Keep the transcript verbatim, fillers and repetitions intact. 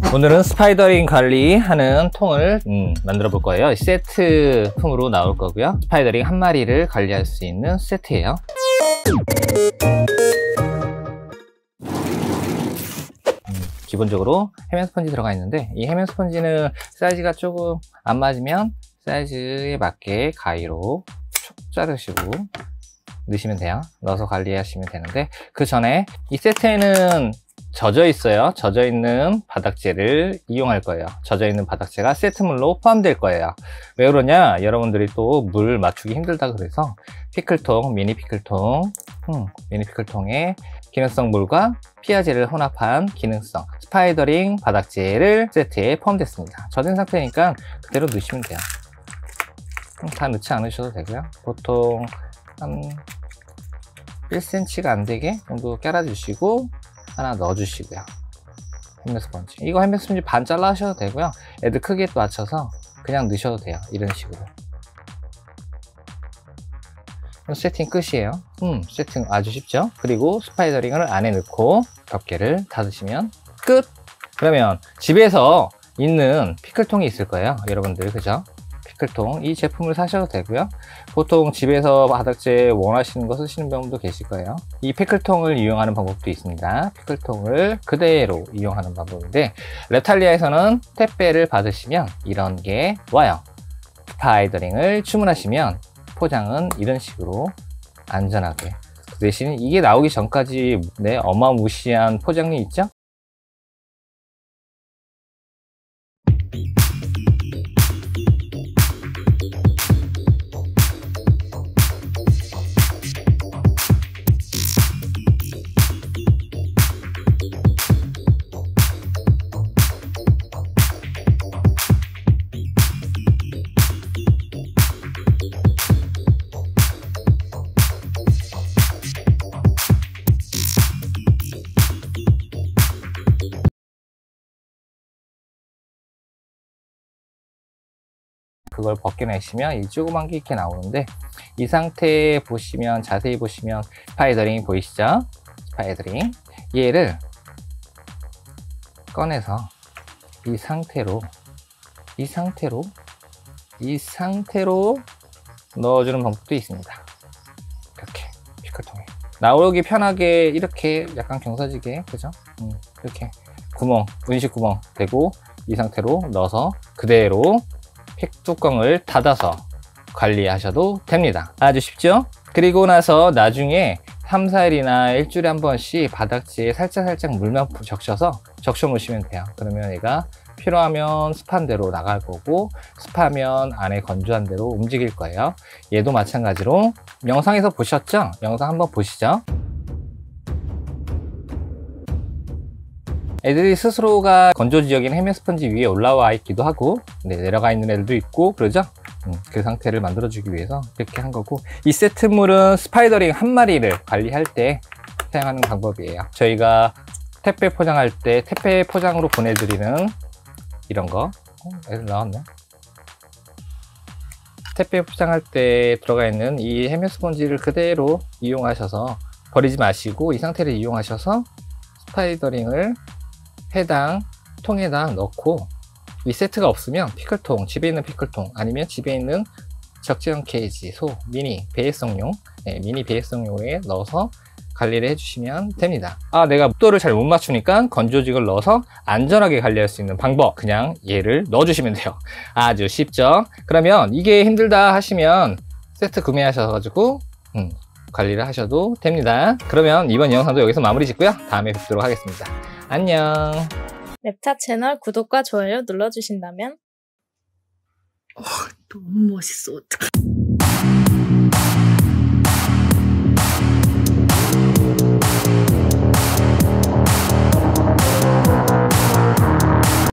오늘은 스파이더링 관리하는 통을 음, 만들어 볼 거예요. 세트 품으로 나올 거고요. 스파이더링 한 마리를 관리할 수 있는 세트예요. 음, 기본적으로 해면 스펀지 들어가 있는데, 이 해면 스펀지는 사이즈가 조금 안 맞으면 사이즈에 맞게 가위로 쭉 자르시고 넣으시면 돼요. 넣어서 관리하시면 되는데, 그 전에 이 세트에는 젖어 있어요. 젖어 있는 바닥재를 이용할 거예요. 젖어 있는 바닥재가 세트물로 포함될 거예요. 왜 그러냐? 여러분들이 또 물 맞추기 힘들다 그래서 피클통, 미니 피클통, 음, 미니 피클통에 기능성 물과 피아젤을 혼합한 기능성 스파이더링 바닥재를 세트에 포함됐습니다. 젖은 상태니까 그대로 넣으시면 돼요. 음, 다 넣지 않으셔도 되고요. 보통 한 일 센티미터가 안 되게 정도 깔아주시고 하나 넣어주시고요. 햄메 스펀지, 이거 햄메 스펀지 반 잘라 하셔도 되고요. 애들 크기에 맞춰서 그냥 넣으셔도 돼요. 이런 식으로. 세팅 끝이에요. 음, 세팅 아주 쉽죠? 그리고 스파이더링을 안에 넣고 덮개를 닫으시면 끝! 그러면 집에서 있는 피클통이 있을 거예요. 여러분들, 그죠? 피클통, 이 제품을 사셔도 되고요. 보통 집에서 바닥재 원하시는 거 쓰시는 분도 계실 거예요. 이 피클통을 이용하는 방법도 있습니다. 피클통을 그대로 이용하는 방법인데, 랩탈리아에서는 택배를 받으시면 이런 게 와요. 스파이더링을 주문하시면 포장은 이런 식으로 안전하게. 그 대신 이게 나오기 전까지 네, 어마무시한 포장이 있죠? 그걸 벗겨내시면 이 조그만 게 이렇게 나오는데, 이 상태에 보시면, 자세히 보시면 스파이더링 보이시죠? 스파이더링, 얘를 꺼내서 이 상태로 이 상태로 이 상태로 넣어주는 방법도 있습니다. 이렇게 피클통에 나오기 편하게 이렇게 약간 경사지게, 그죠? 음, 이렇게 구멍, 운식 구멍 대고 이 상태로 넣어서 그대로 팩 뚜껑을 닫아서 관리하셔도 됩니다. 아주 쉽죠? 그리고 나서 나중에 삼, 사 일이나 일주일에 한 번씩 바닥재에 살짝살짝 물만 적셔서 적셔 놓으시면 돼요. 그러면 얘가 필요하면 습한 대로 나갈 거고, 습하면 안에 건조한 대로 움직일 거예요. 얘도 마찬가지로 영상에서 보셨죠? 영상 한번 보시죠. 애들이 스스로가 건조 지역인 해면 스펀지 위에 올라와 있기도 하고, 네, 내려가 있는 애들도 있고 그러죠. 음, 그 상태를 만들어 주기 위해서 이렇게 한 거고, 이 세트물은 스파이더링 한 마리를 관리할 때 사용하는 방법이에요. 저희가 택배 포장할 때 택배 포장으로 보내드리는 이런 거, 어, 애들 나왔네. 택배 포장할 때 들어가 있는 이 해면 스펀지를 그대로 이용하셔서 버리지 마시고 이 상태를 이용하셔서 스파이더링을 해당 통에다 넣고, 이 세트가 없으면 피클통, 집에 있는 피클통 아니면 집에 있는 적재형 케이지, 소, 미니 배회성용, 네, 미니 배회성용에 넣어서 관리를 해주시면 됩니다. 아, 내가 묵도를 잘 못 맞추니까 건조직을 넣어서 안전하게 관리할 수 있는 방법, 그냥 얘를 넣어주시면 돼요. 아주 쉽죠? 그러면 이게 힘들다 하시면 세트 구매하셔가지고 음, 관리를 하셔도 됩니다. 그러면 이번 영상도 여기서 마무리 짓고요. 다음에 뵙도록 하겠습니다. 안녕. 랩차 채널 구독과 좋아요 눌러주신다면 어, 너무 멋있어. 어떡해.